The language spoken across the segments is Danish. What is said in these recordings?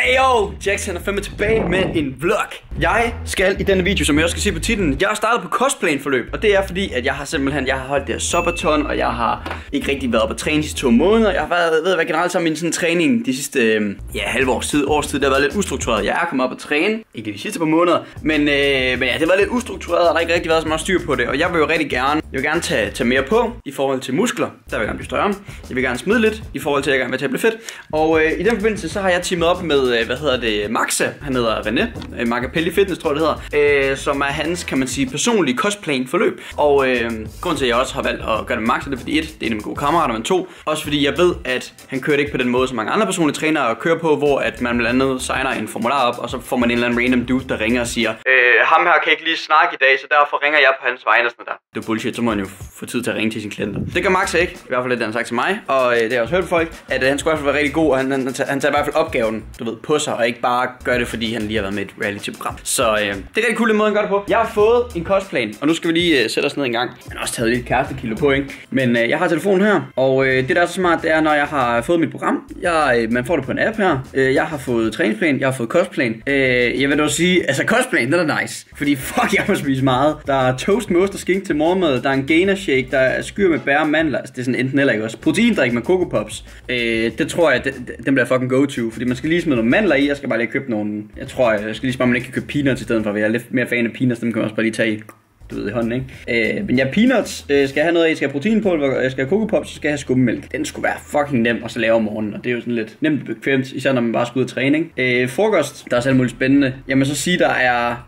Heyo! Jackson er fandme tilbage med en vlog. Jeg skal i denne video, som jeg også skal se på titlen, jeg har startet på kostplan-forløb. Og det er fordi, at jeg har holdt det her Subathon, og jeg har ikke rigtig været på træning de sidste 2 måneder. Jeg har været generelt sammen med sådan en træning de sidste års tid. Det har været lidt ustruktureret. Jeg er kommet op og træne, ikke de sidste par måneder, men ja, det har været lidt ustruktureret, og der har ikke rigtig været så meget styr på det. Og jeg vil jo rigtig gerne tage mere på i forhold til muskler. Der vil jeg gerne blive større. Jeg vil gerne smide lidt i forhold til, at jeg gerne vil tage blive fedt. Og i den forbindelse så har jeg teamet op med, Maxa. Han hedder René. Macapelli Fitness, tror jeg det hedder. Som er hans, kan man sige, personlige kostplan-forløb. Og grunden til, at jeg også har valgt at gøre det med Maxa, det er fordi 1, det er en af mine gode kammerater, men 2, også fordi jeg ved, at han kører det ikke på den måde, som mange andre personlige trænere kører på, hvor at man blandt andet signer en formular op, og så får man en eller anden random dude, der ringer og siger, ham her kan ikke lige snakke i dag, så derfor ringer jeg på hans vegne og sådan der. Det er bullshit, så må han jo få tid til at ringe til sine klienter. Det gør Maxa ikke, i hvert fald det han har sagt til mig, og det har også hørt på folk, at han skulle i hvert fald være rigtig god, og han tager i hvert fald opgaven, du ved, på sig, og ikke bare gør det, fordi han lige har været med et reality-program. Så det er rigtig cool, den måde han gør det på. Jeg har fået en kostplan, og nu skal vi lige sætte os ned en gang. Jeg har også taget lidt kærestekilo på, ikke? Men jeg har telefonen her, og det der er så smart, det er, når jeg har fået mit program. Man får det på en app her. Jeg har fået træningsplan, jeg har fået kostplan. Jeg vil dog sige, altså kostplan, den er nice. Fordi fuck, jeg må spise meget. Der er toast med ost og skink til morgenmad. Der er en gainer shake, der er skyr med bær og mandler. Altså det er sådan enten eller, ikke også? Proteindrik med Coco Pops. Det tror jeg, den bliver fucking go-to. Fordi man skal lige smide nogle mandler i. Jeg skal bare lige købe nogle. Jeg skal lige spørge, om man ikke kan købe peanuts i stedet for. Jeg er lidt mere fan af peanuts, dem kan man også bare lige tage i. Du ved, i hånden, ikke? Men ja, peanuts skal jeg have noget af. Jeg skal have proteinpulver, jeg skal have Coco Pops, så skal jeg have skummemælk. Den skulle være fucking nem at så lave om morgenen, og det er jo sådan lidt nemt bekvemt, især når man bare skal ud og træne, ikke? Frokost, der er selv muligt spændende. Jamen så sige, der er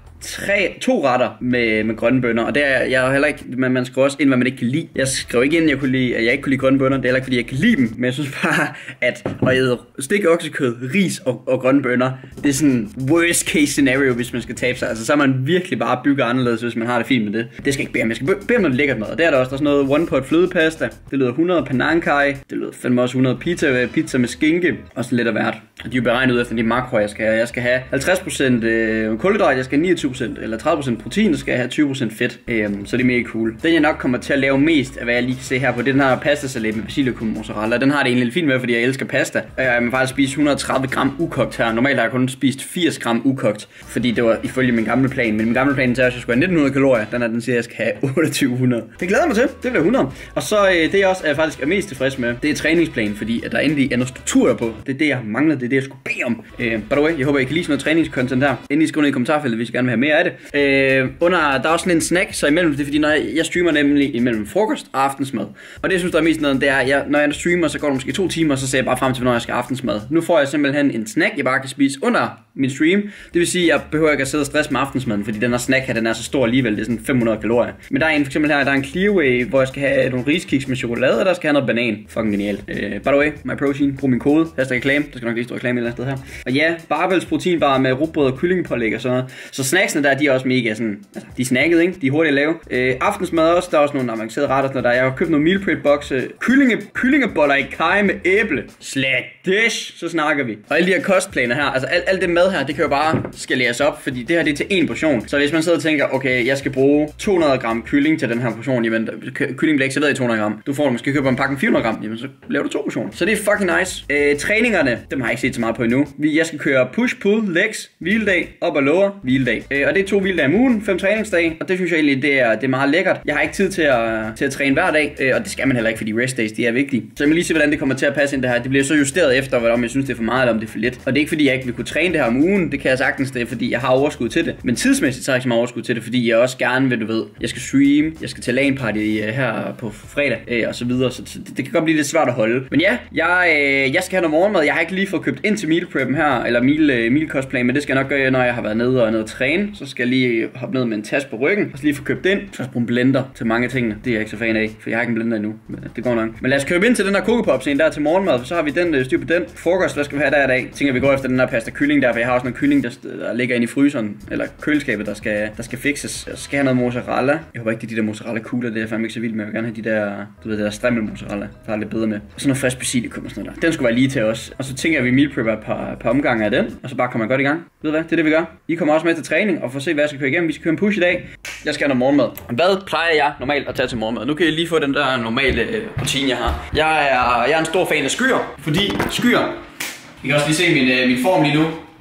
2 retter med grønne bønner, og det er jeg heller ikke, man skriver også ind, hvad man ikke kan lide. Jeg skrev ikke ind, at jeg ikke kunne lide grønne bønner. Det er heller ikke, fordi jeg kan lide dem, men jeg synes bare, at æde stik oksekød, ris og grønne bønner, det er sådan worst case scenario, hvis man skal tabe sig. Altså så er man virkelig bare bygget anderledes, hvis man har det fint med det. Det skal ikke bede om. Jeg skal bede om noget lækkert mad. Der er der også sådan noget one pot flødepasta. Det lyder 100 panang kai. Det lyder fandme også 100 pizza med skinke. Og sådan lidt af hvert. Og de er jo beregnet ud efter de makroer, jeg skal have. Jeg skal have 50% kulhydrat, jeg skal have 29% eller 30% protein, så skal jeg have 20% fedt. Så det er mega cool. Den jeg nok kommer til at lave mest af, hvad jeg lige kan se her på, det er den her pastasalat med basilikum mozzarella. Den har det egentlig lidt fint med, fordi jeg elsker pasta. Og jeg må faktisk spise 130 gram ukogt her. Normalt har jeg kun spist 80 gram ukogt, fordi det var ifølge min gamle plan. Men min gamle plan til at jeg skulle have 1900 kalorier. Den siger, at jeg skal have 2800. Det glæder mig til. Det bliver 100. Og så det jeg også faktisk er mest tilfreds med, det er træningsplanen, fordi at der endelig er noget struktur på. Det er det, jeg har manglet. Det er det, jeg skulle bede om. By the way, jeg håber, I kan lide sådan noget træningscontent her. Endelig skriv ned i kommentarfeltet, hvis I gerne vil have mere af det. Der er også sådan en snack, så imellem det er fordi, når jeg streamer nemlig imellem frokost og aftensmad. Og det jeg synes, der er mest noget, det er, når jeg streamer, så går det måske 2 timer, så ser jeg bare frem til, hvornår jeg skal have aftensmad. Nu får jeg simpelthen en snack, jeg bare kan spise under min stream. Det vil sige, at jeg behøver ikke at sidde og stresse med aftensmaden, fordi den her snack her, den er så stor alligevel, det er sådan 500 kalorier. Men der er en for eksempel her, der er en Clearway, hvor jeg skal have nogle riskiks med chokolade, og der skal have noget banan. Fucking genialt. By the way, MyProtein, brug min kode, #reklame, der skal nok lige stå reklame et eller andet sted her. Og ja, Barbells proteinbar med rugbrød og kyllingepålæg og sådan noget. Så snacksene der, de er også mega sådan, altså, de er snacket, ikke? De er hurtigt at lave. Aftensmad også, der er også nogle avancerede retter, sådan der. Jeg har købt nogle meal prep bokse, kyllingeboller i kaj med æble. Dish, så snakker vi. Og alle de her kostplaner her, altså alt det mad her, det kan jo bare skaleres op, fordi det her det er til 1 portion. Så hvis man sidder og tænker, okay, jeg skal bruge 200 gram kylling til den her portion, jamen kylling bliver ikke serveret i 200 gram. Du får måske købe en pakke 400 gram, jamen så laver du 2 portioner. Så det er fucking nice. Træningerne, dem har jeg ikke set så meget på endnu. Jeg skal køre push, pull, legs, hviledag, op og lower, hviledag. Og det er 2 hviledage om ugen, 5 træningsdage, og det synes jeg egentlig, det er meget lækkert. Jeg har ikke tid til at træne hver dag, og det skal man heller ikke, fordi rest days, de er vigtige. Så jeg må lige se, hvordan det kommer til at passe ind det her. Det bliver så justeret efter, om jeg synes, det er for meget, eller om det er for lidt. Og det er ikke, fordi jeg ikke vil kunne træne det her om ugen. Det kan jeg sagtens, det er, fordi jeg har overskud til det. Men tidsmæssigt så har jeg ikke så meget overskud til det, fordi jeg også gerne vil, du ved, jeg skal streame, jeg skal til LAN party her på fredag, og så videre. Så det kan godt blive lidt svært at holde. Men ja, jeg skal have noget morgenmad. Jeg har ikke lige fået købt ind til meal preppen her, eller meal kostplan, men det skal jeg nok gøre, når jeg har været nede og træne. Så skal jeg lige hoppe ned med en taske på ryggen, og så lige få købt ind. Så skal jeg bruge en blender til mange tingene. Det er jeg ikke så fan af, for jeg har ikke en blender endnu. Men det går nok. Men lad os købe ind til den her Coco Pops der til morgenmad, så har vi den styr på den. Frokost, hvad skal vi have der i dag? Tænker vi går efter den her pasta kylling der, for jeg har også noget kylling, der ligger inde i fryseren, eller køleskabet, der skal fikses. Så skal jeg have noget mozzarella. Jeg håber ikke, det er de der mozzarella kugler, det er jeg fandme ikke så vild med. Jeg vil gerne have de der, du ved, det der strimmel mozzarella, der er lidt bedre med. Og så noget frisk basilikum og sådan noget der. Den skulle være lige til os. Og så tænker jeg, at vi meal prepper et par omgange af den, og så bare kommer godt i gang. Ved du hvad? Det er det, vi gør. I kommer også med til træning og får se, hvad jeg skal køre igennem. Vi skal køre en push i dag. Jeg skal have noget morgenmad. Hvad plejer jeg normalt at tage til morgenmad? Nu kan I lige få den der normale rutine, jeg har. Jeg er en stor fan af skyer, fordi skyer. I kan også lige se min form lige nu.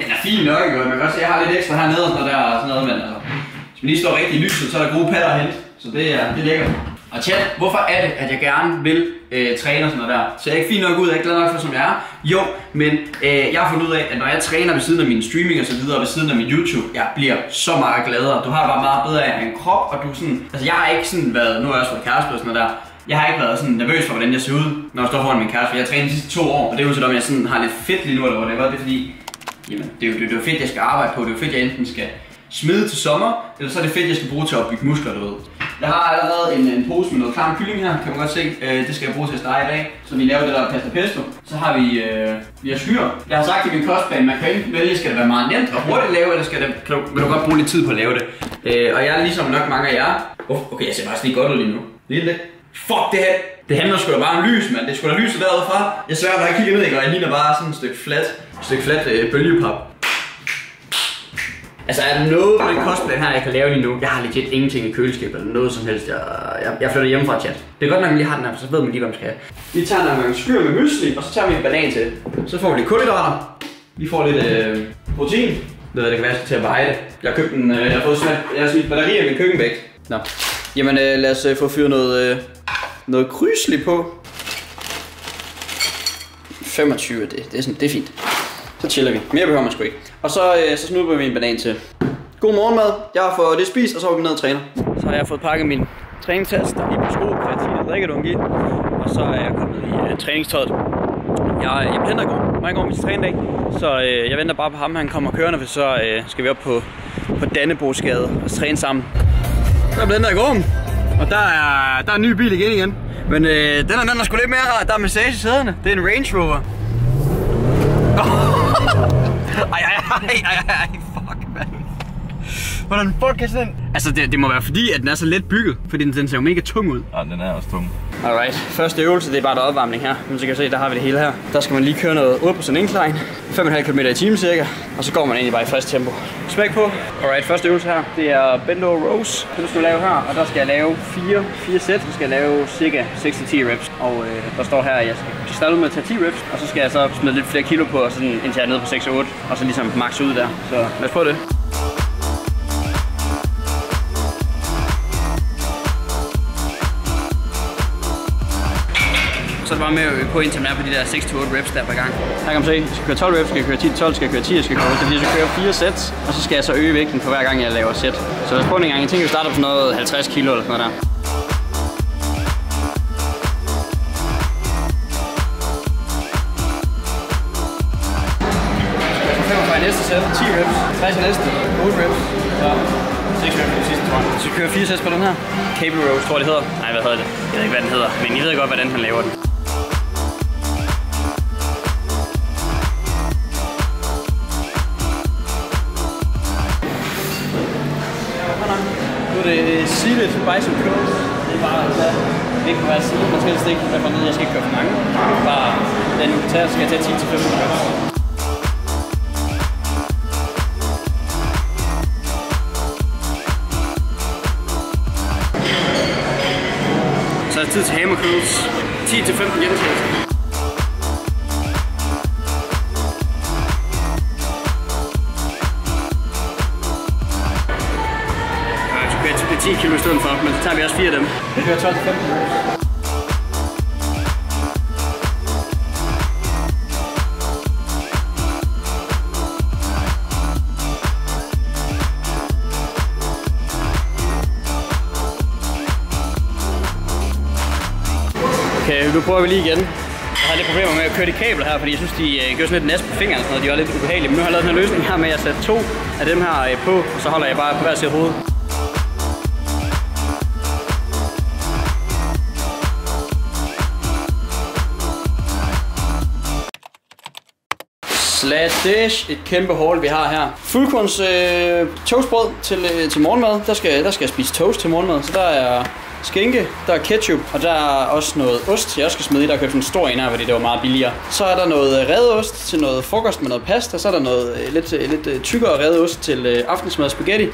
Den er fin nok, ikke? Man kan også se, jeg har lidt ekstra hernede, når der er sådan noget, men altså, hvis man lige står rigtig i lyset, så er der gode patter at hente. Så det er lækkert. Og chat, hvorfor er det, at jeg gerne vil træne og sådan noget der? Så jeg er ikke fint nok ud, jeg er ikke glad nok for, som jeg er. Jo, men jeg har fundet ud af, at når jeg træner ved siden af min streaming og så videre, ved siden af min YouTube, jeg bliver så meget gladere. Du har bare meget bedre af en krop, og du sådan... Altså jeg har ikke sådan været... Nu har jeg også fået kæreste og sådan noget der. Jeg har ikke været sådan nervøs for, hvordan jeg ser ud, når jeg står foran min kæreste. Jeg har trænet de sidste 2 år, og det er jo sådan, at jeg sådan har lidt fedt lige nu, eller whatever. Det er fordi... Jamen, det er jo fedt, jeg skal arbejde på. Det er jo fedt, jeg enten skal smide til sommer, eller så er det fedt, jeg skal bruge til at bygge muskler, du ved. Jeg har allerede en pose med noget klam kylling her, kan man godt se. Det skal jeg bruge til at stege i dag. Så vi laver det der pasta pesto. Så har vi har skyr. Jeg har sagt i min kostplan, man kan ikke vælge, skal det være meget nemt og hurtigt lave, eller vil du godt bruge lidt tid på at lave det. Og jeg er ligesom nok mange af jer. Okay, jeg ser faktisk lige godt ud lige nu. Lige lidt. Fuck det her. Det handler sgu da bare om lys, mand. Det er sgu da lyset derude fra. Jeg sværger, når jeg kigger ned, og jeg ligner bare sådan et stykke flat bølgepap. Altså er der noget på den kostplan her, jeg kan lave lige nu? Jeg har legit ingenting i køleskabet eller noget som helst. Jeg flytter hjemmefra, chat. Det er godt nok, at man lige har den her, så ved man lige, hvad man skal have. Vi tager nogle gange skyr med mysli, og så tager vi en banan til. Så får vi lidt kulhydrater. Vi får lidt protein. Det kan være, jeg skal til at veje det. Jeg har købt en, jeg har smidt batterier i min køkkenvægt. Nå. Jamen lad os få fyret noget krysli på. 25 det er fint. Så chiller vi. Mere behøver man sgu ikke. Og så snupper vi en banan til. God morgenmad. Jeg har fået det spist, og så var vi ned og træner. Så har jeg fået pakket min træningstaske i på sko, kreatin og drikkedungi. Og så er jeg kommet i træningstøjet. Jeg pendler i går. Mange år med til trænedag. Så jeg venter bare på ham, han kommer kørende, for så skal vi op på Dannebrogsgade og træne sammen. Så er jeg i går. Og der er en ny bil igen. Men den er sgu lidt mere rar. Der er massage i sæderne. Det er en Range Rover. Ej, fuck, mand. Hvordan fuck kan sådan? Altså, det må være fordi, at den er så let bygget. Fordi den ser jo mega tung ud. Ja, den er også tung. Alright, første øvelse, det er bare der opvarmning her. Men så kan jeg se, der har vi det hele her. Der skal man lige køre noget 8% incline. 5,5 km i timen cirka. Og så går man egentlig bare i frisk tempo. Smæk på. Alright, første øvelse her, det er bend over rows. Det skal jeg lave her, og der skal jeg lave 4 sæt. Så skal jeg lave cirka 6-10 reps. Og der står her, at jeg skal starte ud med at tage 10 reps. Og så skal jeg så smide lidt flere kilo på, og sådan, indtil jeg er nede på 6-8. Og så ligesom max ud der. Så lad os prøve det. Så er det bare med at gå ind til på de der 6-8 reps der per gang. Her kan man se, jeg skal køre 12 reps, skal jeg køre 10-12, skal jeg køre 10, jeg skal køre 8, fordi jeg skal køre 4 sæt, og så skal jeg så øge vægten for hver gang jeg laver sæt. Så lad os prøve en gang. Jeg tænker, vi starter på sådan noget 50 kilo eller sådan noget der. Så 45 i næste sæt, 10 reps, 60 i næste, 8 reps, så 6 reps på sidste, tror jeg. Så kører 4 sæt på den her. Cable rows, tror jeg det hedder. Nej, hvad hedder det? Jeg ved ikke, hvad den hedder, men I ved godt, hvordan han laver den. Nu er det seated bicep curls. Det er bare at tage vægten på hver side. Man skal helst ikke være for ned. Jeg skal ikke køre for mange. Bare den nu kan tage, så skal jeg tage 10-15 reps. Så er det tid til hammer curls. 10-15 gentagelser. Det er 10 kilo i stedet for, men så tager vi også 4 af dem. Det kører 12-15 reps. Okay, nu prøver vi lige igen. Jeg har lidt problemer med at køre de kabler her, fordi jeg synes, de gør sådan lidt næs på fingeren og sådan noget. De var lidt ubehagelige. Men nu har jeg lavet den her løsning her med, at jeg sætter 2 af dem her på, og så holder jeg bare på hver side af hovedet. Sladish, et kæmpe haul vi har her. Fuldkorns toastbrød til morgenmad. Der skal jeg spise toast til morgenmad, så der er skinke, der er ketchup, og der er også noget ost, jeg også skal smide i. Der er købt en stor en her, fordi det var meget billigere. Så er der noget redeost til noget frokost med noget pasta. Så er der noget lidt tykkere redeost til aftensmad spaghetti.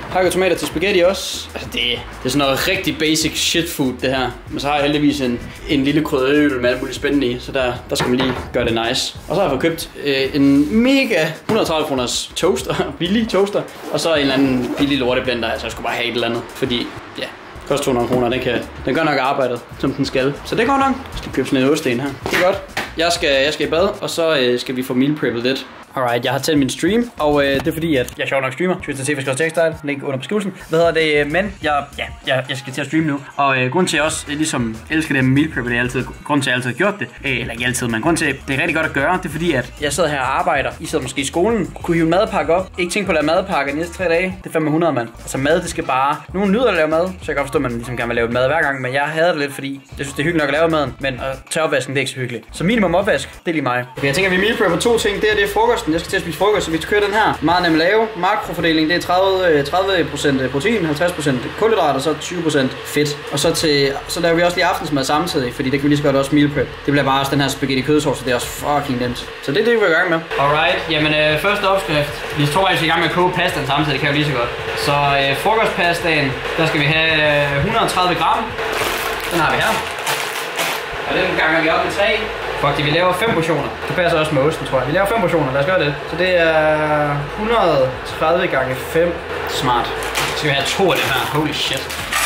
Hakket tomater til spaghetti også. Altså det er sådan noget rigtig basic shit food det her. Men så har jeg heldigvis en lille krydderøl med alt muligt spændende i. Så der skal man lige gøre det nice. Og så har jeg fået købt en mega 130 kroners toaster. Billig toaster. Og så en eller anden billig lorteblender. Altså jeg skulle bare have et eller andet. Fordi ja, det koster 200 kroner. Den gør nok arbejdet som den skal. Så det går nok. Jeg skal købe sådan en osten her. Det er godt. Jeg skal i bad, og så skal vi få meal preppet lidt. Alright, jeg har tændt min stream, og det er fordi, at jeg sjovt nok streamer. Twitch TV for Textile, link under beskrivelsen. Men jeg skal til at streame nu. Og grunden til, at jeg også ligesom elsker det med meal prep, det er altid grunden til, at jeg altid har gjort det. Eller ikke altid, men grunden til, at det er rigtig godt at gøre, det er fordi, at jeg sidder her og arbejder. I sidder måske i skolen, kunne hive en madpakke op. Ikke tænke på at lave madpakke de næste 3 dage. Det er 500, mand. Altså mad, det skal bare... Nogen nyder at lave mad, så jeg kan godt forstå, at man ligesom gerne vil lave mad hver gang. Men jeg hader det lidt, fordi jeg synes, det er hyggeligt nok at lave maden. Men at tage opvasken, det er ikke så hyggeligt. Så minimum opvask, det er lige mig. Okay, jeg tænker, at vi meal prepper 2 ting. Det er frokosten. Jeg skal til at spise frokost, så vi kører den her. Meget nem lave. Makrofordeling, det er 30% protein, 50% kulhydrat og så 20% fedt. Og så laver vi også lige aftensmad samtidig, fordi det kan vi lige så godt også meal prep. Det bliver bare også den her spaghetti kødsovs, det er også fucking nemt. Så det er det, vi er i gang med. Alright, jamen første opskrift. Vi tror altså i gang med at koge pastaen samtidig, det kan jo lige så godt. Så frokostpastaen, der skal vi have 130 gram. Den har vi her. Og den ganger vi op med 3. Faktisk, vi laver 5 portioner. Det passer også med osten, tror jeg. Vi laver 5 portioner, lad os gøre det. Så det er 130 gange 5. Smart. Så skal vi have 2 af det her. Holy shit.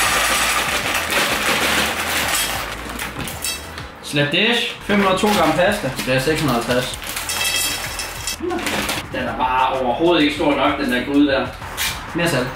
Slap dish. 502 gram pasta. Det er 650. Den er bare overhovedet ikke stor nok, den der gryde der. Mere salt.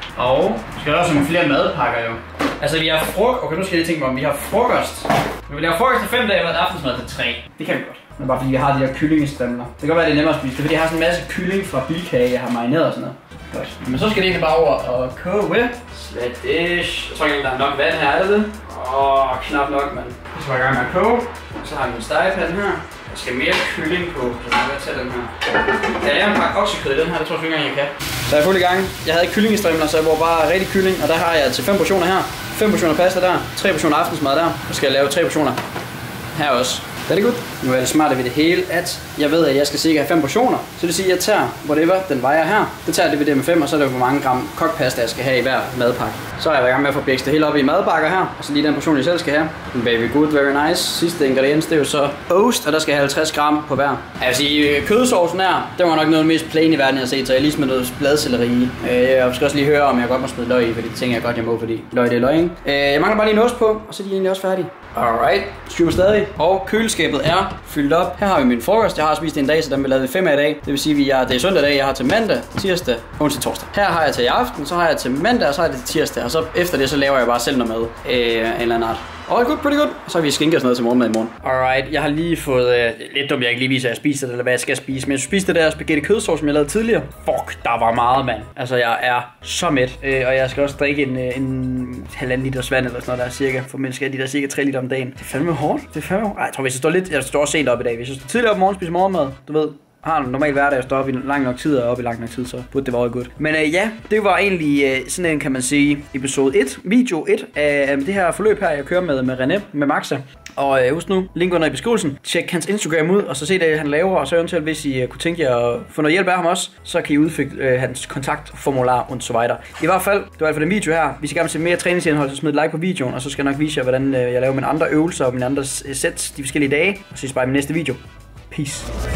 Og vi skal også have flere madpakker jo. Altså vi har okay, nu skal jeg lige tænke mig om, vi har frokost. Vi vil lave frokost til 5 dage, og aftensmad til 3. Det kan vi godt. Men bare fordi vi har de her kyllingestemler. Det kan godt være, det er nemmere at spise, fordi jeg har sådan en masse kylling fra bilkage, jeg har marineret og sådan noget. Godt. Men så skal det egentlig bare over og koge. Slet dish. Jeg tror ikke, der er nok vand her, er det? Knap nok, mand. Så er jeg i gang med at koge. Så har vi en stegepande her. Der skal mere kylling på, så jeg vil tage den her. Jeg laver en pakke oksekød i den her, det tror jeg ikke engang, jeg kan. Så jeg er fuld i gang. Jeg havde ikke kyllingestrømler, så jeg bruger bare rigtig kylling. Og der har jeg til 5 portioner her. 5 portioner pasta der. 3 portioner aftensmad der. Så skal jeg lave 3 portioner her også. Er det godt? Nu er det smarte ved det hele, at jeg ved, at jeg skal sikkert have 5 portioner. Så det vil sige, at jeg tager, whatever, den vejer her. Det tager jeg divideret med 5, og så er det hvor mange gram kokpasta, jeg skal have i hver madpakke. Så er jeg i gang med at få bækst det hele op i madpakker her. Og så lige den portion, jeg selv skal have. Very good, very nice. Sidste ingrediens, det er jo så ost, og der skal have 50 gram på hver. Jeg vil sige, kødsovsen her, det var nok noget af det mest plain i verden, jeg har set. Så jeg lige smidt noget bladselleri i. Jeg skal også lige høre, om jeg godt må smide løg i, fordi det tænker jeg godt, jeg må, fordi løg det er løg, ikke? Jeg mangler bare lige en ost på, og så er de egentlig også færdige. Alright, streamer stadig. Og køleskabet er fyldt op. Her har vi min frokost. Jeg har spist en dag, så den vil lavet 5 af i dag. Det vil sige, at det er søndag dag. Jeg har til mandag, tirsdag, onsdag, torsdag. Her har jeg til i aften, så har jeg til mandag, og så har jeg det til tirsdag. Og så efter det, så laver jeg bare selv noget mad. En eller anden art. All good, pretty good. Så har vi skinke og sådan noget til morgenmad i morgen. Alright, jeg har lige fået lidt dumt, jeg ikke lige viser, at jeg spiser det, eller hvad jeg skal spise. Men jeg spiste det der spaghetti kødsovs, som jeg lavede tidligere. Fuck, der var meget, mand. Altså, jeg er så mæt. Og jeg skal også drikke en 1,5 liters vand, eller sådan noget der cirka. For mennesker de der cirka 3 liter om dagen. Det er fandme hårdt. Det er fandme hårdt. Ej, jeg tror, hvis jeg står lidt, jeg står sent op i dag. Hvis jeg står tidligere op i morgen, spiser morgenmad, du ved. Har en normal hverdag, jeg står op i lang nok tid og op i lang nok tid, så burde det være godt. Men ja, det var egentlig sådan en, kan man sige, episode 1, video 1 af det her forløb her, jeg kører med René, med Maxa. Og husk nu, link under i beskrivelsen. Tjek hans Instagram ud, og så se det, han laver. Og så eventuelt, hvis I kunne tænke jer at få noget hjælp af ham også, så kan I udfylde hans kontaktformular og så videre. I hvert fald, det var alt for den video her. Hvis I gerne vil se mere træningsindhold, så smid et like på videoen. Og så skal jeg nok vise jer, hvordan jeg laver mine andre øvelser og mine andre sets de forskellige dage. Og så ses bare i min næste video. Peace.